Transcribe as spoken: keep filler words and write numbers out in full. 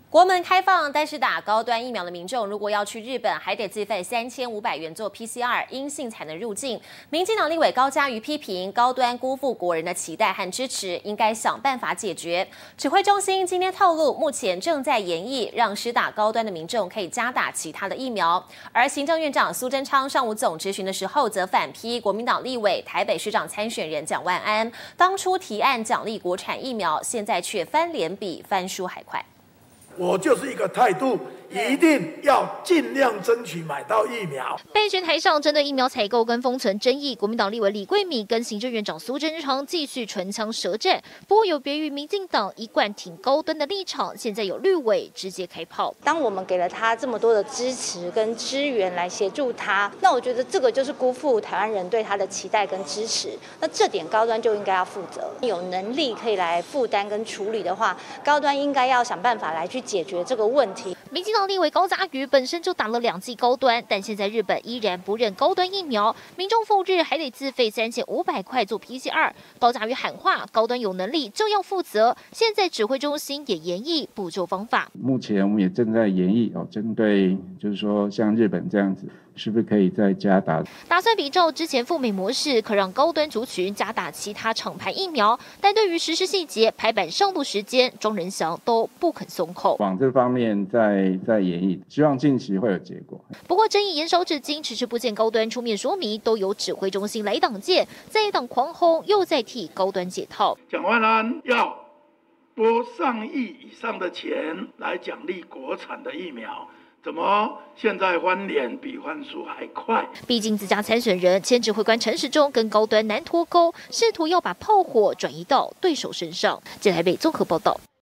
国门开放，但是打高端疫苗的民众，如果要去日本，还得自费三千五百元做 P C R， 阴性才能入境。民进党立委高嘉瑜批评高端辜负国人的期待和支持，应该想办法解决。指挥中心今天透露，目前正在研议让施打高端的民众可以加打其他的疫苗。而行政院长苏贞昌上午总质询的时候，则反批国民党立委台北市长参选人蒋万安，当初提案奖励国产疫苗，现在却翻脸比翻书还快。 我就是一个态度，一定要尽量争取买到疫苗。 备选台上针对疫苗采购跟封存争议，国民党立委李桂敏跟行政院长苏贞昌继续唇枪舌战。不过有别于民进党一贯挺高端的立场，现在有绿委直接开炮。 当我们给了他这么多的支持跟支援来协助他，那我觉得这个就是辜负台湾人对他的期待跟支持。那这点高端就应该要负责，有能力可以来负担跟处理的话，高端应该要想办法来去解决这个问题。 民进党立委高嘉瑜本身就打了两剂高端，但现在日本依然不认高端疫苗，民众赴日还得自费三千五百块做 P C R。高嘉瑜喊话，高端有能力就要负责。现在指挥中心也研议补救方法。 目前我们也正在研议哦，针对就是说像日本这样子，是不是可以再加打？ 打算比照之前赴美模式，可让高端族群加打其他厂牌疫苗，但对于实施细节、排版上路时间，庄仁祥都不肯松口。 往这方面再再研议，希望近期会有结果。 不过争议延烧至今，迟迟不见高端出面说明，都由指挥中心来挡箭，在野党狂轰，又在替高端解套。 蒋万安要拨上亿以上的钱来奖励国产的疫苗。 怎么现在翻脸比翻书还快？ 毕竟自家参选人前指挥官陈时中跟高端难脱钩，试图要把炮火转移到对手身上。在台北综合报道。